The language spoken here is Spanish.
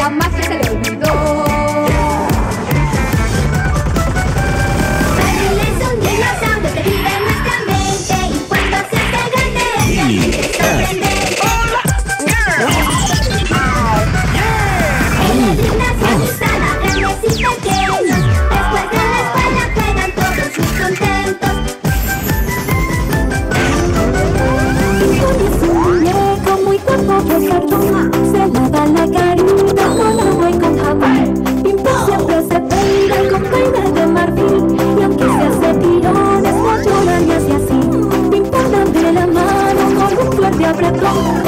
la magia se le olvidó. Marlin es un dinosaurio que vive en nuestra mente y cuando se hace grande es realmente sorprendente. Ella es gimnasializada, grandes y pequeños. Después de la escuela juegan todos muy contentos. Pimpón es un muñeco muy guapo de cartón. Se lava la carita con agua y con jabón. Pimpón siempre se peina con peine de marfil. Y aunque se hace tirones, no llora ni hace así. Pimpón da de la mano con un fuerte apretón.